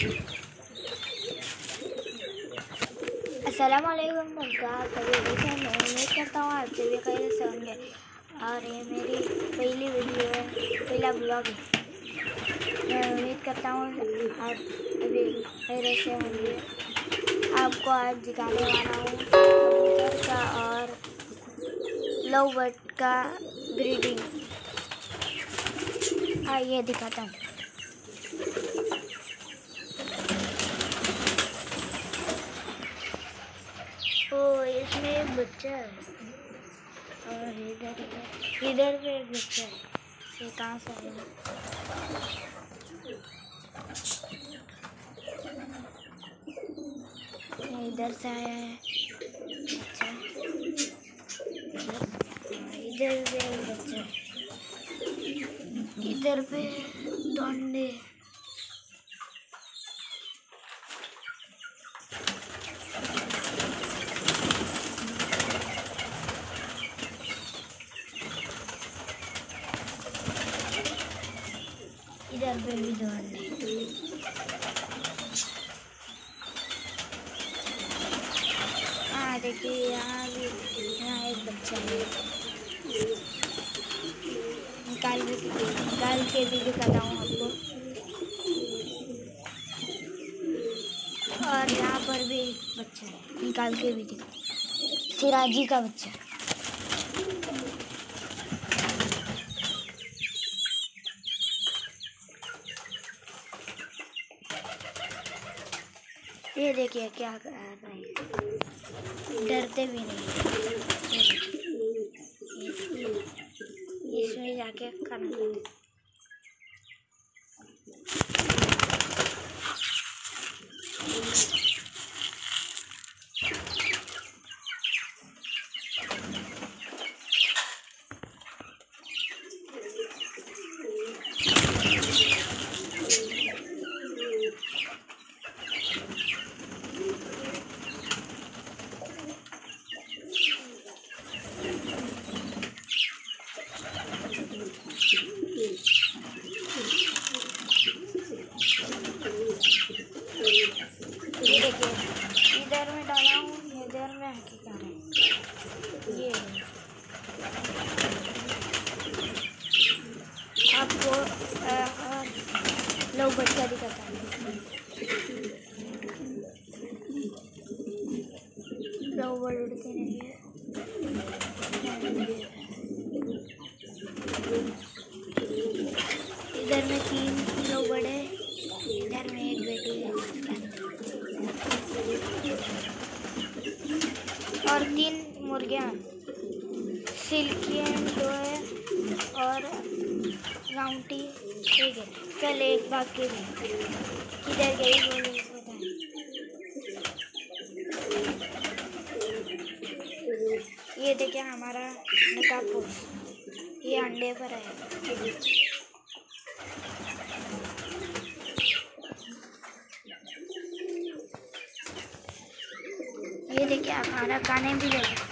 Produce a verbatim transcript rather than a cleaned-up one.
अस्सलाम वालेकुम नमस्कार सभी देखिए मैं उम्मीद करता हूँ आप सभी खैर से होंगे और ये मेरी पहली वीडियो है, पहला ब्लॉग है। मैं उम्मीद करता हूँ आप अभी खैर से होंगे। आपको आज दिखाने वाला हूँ कबूतर का और लव बर्ड का ब्रीडिंग। आइए दिखाता हूँ। तो इसमें एक बच्चा है और इधर इधर भी एक बच्चा है। ये कहाँ से आया? इधर से आया है बच्चा। इधर भी एक बच्चा है। इधर पे दो अंडे। इधर पे भी दो अंडे। हाँ देखिए यहाँ भी, यहाँ एक बच्चा है। निकाल के निकाल के भी दिखाता हूँ आपको। और यहाँ पर भी एक बच्चा है, निकाल के भी दिखा। सिराजी का बच्चा। ये देखिए क्या कर रहा है, डरते भी नहीं। इसमें जाके खाना खाते। इधर में डाला हूँ, इधर में आके खा रहे हैं। ये आपको लव बर्ड का दिखाता है। लव बर्ड उड़ते नहीं है। इधर में तीन लव बर्ड है, इधर में एक बेटी है और तीन मुर्गियाँ। सिल्कियन दो है और राउंटी एक है। कल एक भाग के भी किधर गई वो नहीं पता है। ये देखिए हमारा नकाबपोश, ये अंडे पर है। ये देखिए हमारा खाने भी है।